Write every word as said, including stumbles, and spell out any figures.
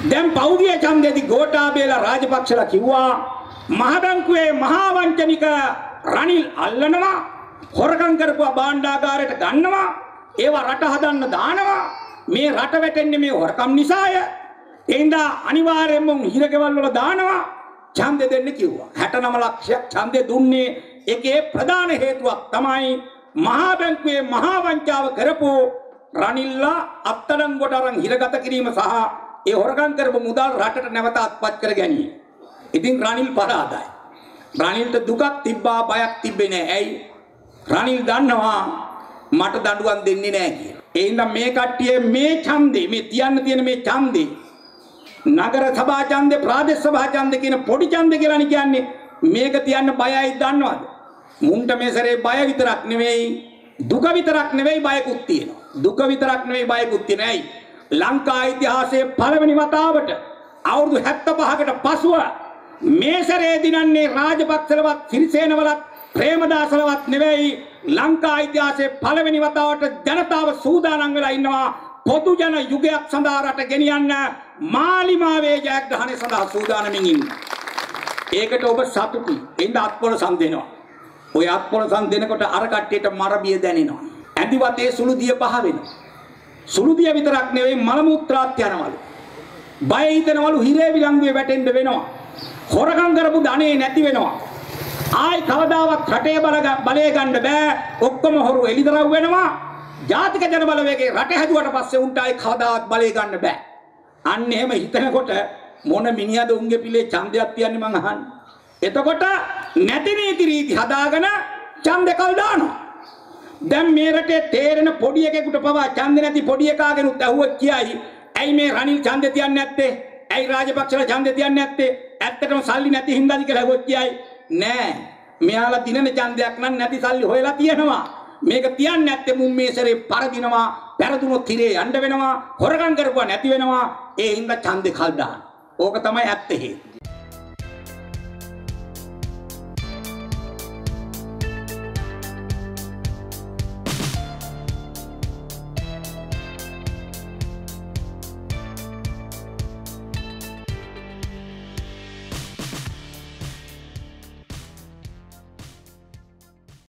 දැන් පෞගිය ඡන්දෙදි ගෝඨාභයලා රාජපක්ෂලා කිව්වා මහ බැංකුවේ මහා වංචනික රනිල් අල්ලනවා හොරකම් කරපුවා භාණ්ඩාගාරයට ගන්නවා ඒවා රට හදන්න දානවා මේ රට වැටෙන්නේ මේ හොරකම් නිසාය එහෙනම් අනිවාර්යයෙන්ම හිරගෙවල් වල දානවා ඡන්දෙ දෙන්න කිව්වා හැටනව ලක්ෂයක් ඡන්දෙ දුන්නේ ඒකේ ප්‍රධාන හේතුවක් තමයි මහා බැංකුවේ මහා වංචාව කරපු රනිල්ලා අත්අඩංගුවට අරන් හිරගත කිරීම සහ ඒ හොරකම් කරපු මුදල් රටට නැවත අත්පත් කර ගැනීම. ඉතින් රනිල් පරාදයි. රනිල්ට දුකක් තිබ්බා බයක් තිබ්බේ නෑ. ඇයි? රනිල් දන්නවා මට දඬුවම් දෙන්නේ නෑ කියලා. ඒ හින්දා මේ කට්ටිය මේ ඡන්දේ මේ තියන්න තියෙන මේ ඡන්දේ නගර සභා ඡන්දේ ප්‍රාදේශ සභා ඡන්දේ කියන පොඩි ඡන්දේ කියලානේ කියන්නේ. මේක තියන්න බයයි දන්නවද? මුන්ට මේ සැරේ බය විතරක් නෙවෙයි දුක විතරක් නෙවෙයි බයකුත් තියෙනවා. දුක විතරක් නෙවෙයි බයකුත් තියෙනවා. ඇයි? ලංකා ඉතිහාසයේ පළවෙනි වතාවට අවුරුදු හැත්තපහකට පසුව මේ සැරේ දිනන්නේ රාජපක්ෂලවත් සිරිසේනවලත් ප්‍රේමදාසලවත් නෙවෙයි ලංකා ඉතිහාසයේ පළවෙනි වතාවට ජනතාව සූදානම් වෙලා ඉන්නවා පොදු ජන යුගයක් සඳහා රට ගෙනියන්න මාලිමාවේ ජයග්‍රහණය සඳහා සූදානමින් ඉන්නවා. ඒකට ඔබ සතුටුයි. එඳ අත්පොළ සම් දෙනවා. ඔය අත්පොළ සම් දෙනකොට අර කට්ටියට මරබිය දැනෙනවා. ඇඳිවතේ සුළු දිය පහ වෙනවා. සුළු දිය විතරක් නෙවෙයි මල මුත්‍රාත් යනවලු. බය හිතනවලු හිරේ විලංගුවේ වැටෙන්න වෙනවා. හොරකම් කරපු ධනෙ නැති වෙනවා. ආයි කවදාවත් රටේ බලය ගන්න බෑ. ඔක්කොම හොරු එලිදරව් වෙනවා. ජාතික ජන බලවේගයේ රට හැදුවට පස්සේ උන්ට ආයි කවදාවත් බලය ගන්න බෑ. අන්න එහෙම හිතනකොට මොන මිනිහද උන්ගේ පිළේ ඡන්දයක් තියන්නේ මං අහන්නේ. එතකොට නැති නීති රීති හදාගෙන ඡන්දේ කල් දානවා. දැන් මේ රටේ තේරෙන පොඩි එකෙකුට පවා ඡන්ද නැති පොඩි එකාගෙනුත් ඇහුවොත් කියයි ඇයි මේ රනිල් ඡන්ද තියන්නේ නැත්තේ ඇයි රාජපක්ෂලා ඡන්ද තියන්නේ නැත්තේ ඇත්තටම සල්ලි නැති හින්දාද කියලා ඇහුවොත් කියයි නෑ මෙයාලා දිනන ඡන්දයක් නම් නැති සල්ලි හොයලා තියෙනවා මේක තියන්නේ නැත්තේ මුන් මේ සැරේ පරදිනවා පෙරදුනොත් හිරේ යන්න වෙනවා හොරගම් කරපුවා නැති වෙනවා ඒ හින්දා ඡන්දේ කල් දාන ඕක තමයි ඇත්ත හේතුව